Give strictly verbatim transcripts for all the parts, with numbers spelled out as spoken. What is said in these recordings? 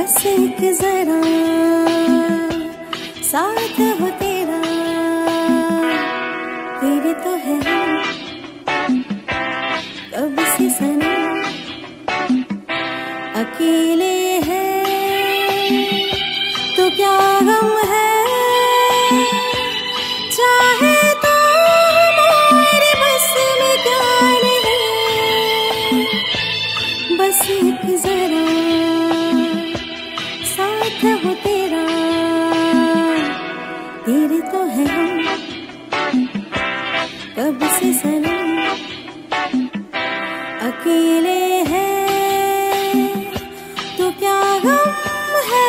बस एक जरा साथ हो तेरा, तेरे तो है हम कब से सनम, अकेले हैं तो क्या गम है, चाहे तो हमारे बस में क्या नहीं, बस एक जरा साथ हो तेरा, तेरे तो है हम कब से सनम, अकेले हैं तो क्या गम है।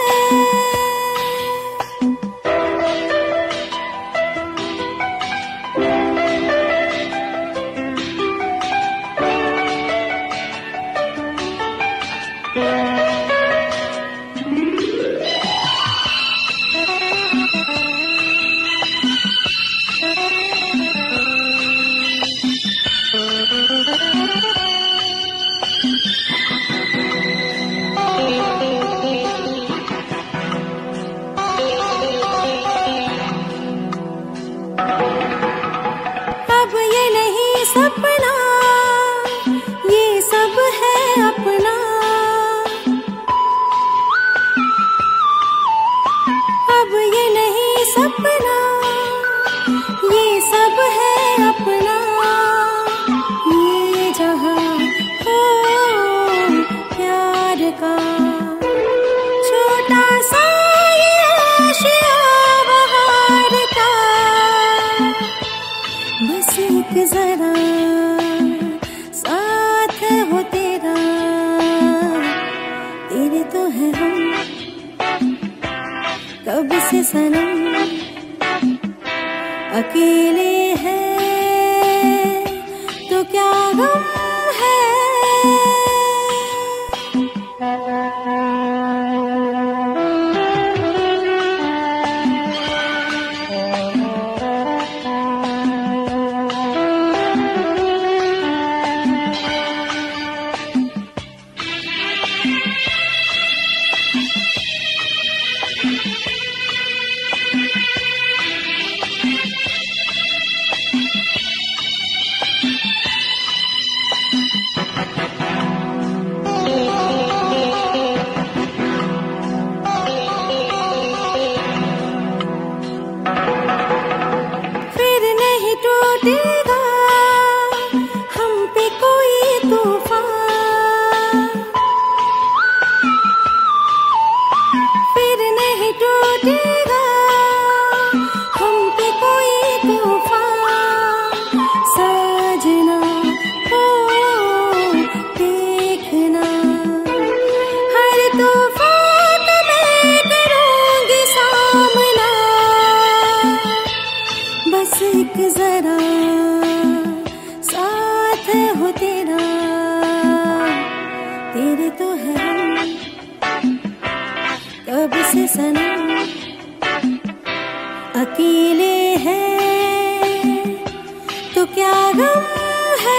सनम अकेले हैं तो क्या गम है। अकेले हैं तो क्या गम है।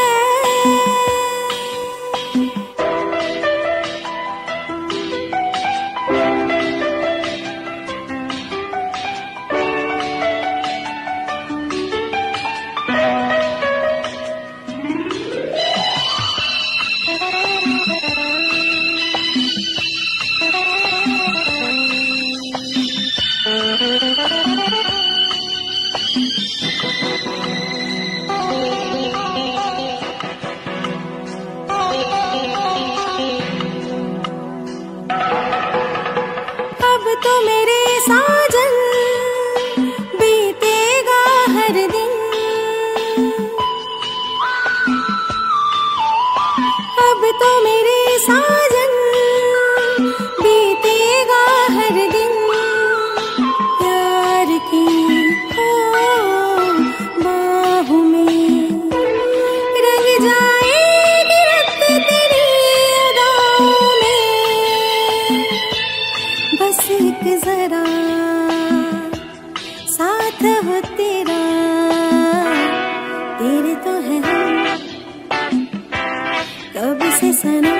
तेरे तो है हम कब से सनम